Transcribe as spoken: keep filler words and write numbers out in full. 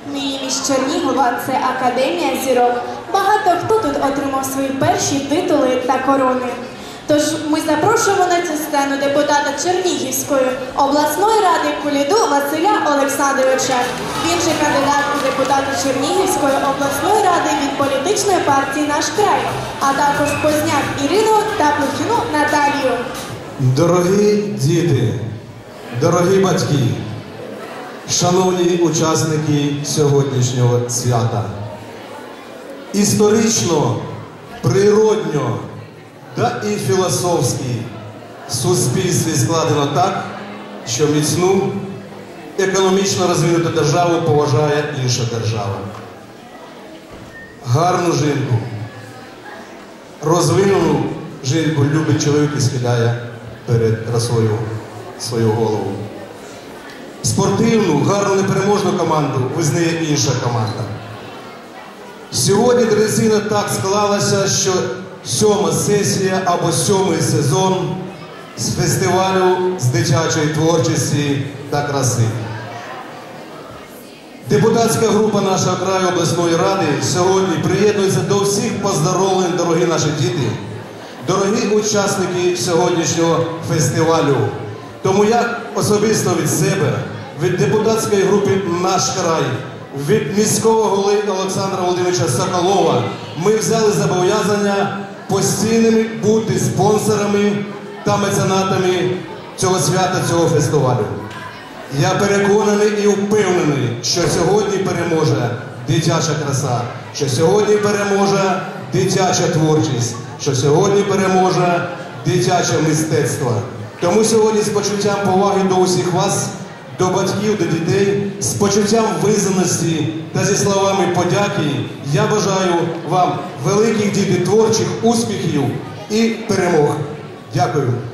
Мій міст Чернігова – це Академія зірок. Багато хто тут отримав свої перші титули та корони. Тож ми запрошуємо на цю сцену депутата Чернігівської обласної ради Куліду Василя Олександровича. Він же кандидат у депутати Чернігівської обласної ради від політичної партії «Наш край», а також Позняк Ірину та Плохіну Наталію. Дорогі діти, дорогі батьки, шановні учасники сьогоднішнього свята, історично, природньо та і філософськи в суспільстві складено так, що міцну, економічно розвинуту державу поважає інша держава. Гарну жінку, розвинену жінку любить чоловік і схиляє перед красою свою голову. Спортивну, гарну, непереможну команду визнає інша команда. Сьогодні традиційно так склалося, що сьома сесія або сьомий сезон з фестивалю з дитячої творчості та краси. Депутатська група нашого краю обласної ради сьогодні приєднується до всіх поздоровлень, дорогі наші діти, дорогі учасники сьогоднішнього фестивалю. Тому я особисто від себе, від депутатської групи «Наш край», від міського голови Олександра Володимировича Соколова ми взяли зобов'язання постійними бути спонсорами та меценатами цього свята, цього фестивалю. Я переконаний і впевнений, що сьогодні переможе дитяча краса, що сьогодні переможе дитяча творчість, що сьогодні переможе дитяче мистецтво. Тому сьогодні з почуттям поваги до усіх вас, до батьків, до дітей, з почуттям визнаності та зі словами подяки я бажаю вам великих, діти, творчих успіхів і перемог. Дякую.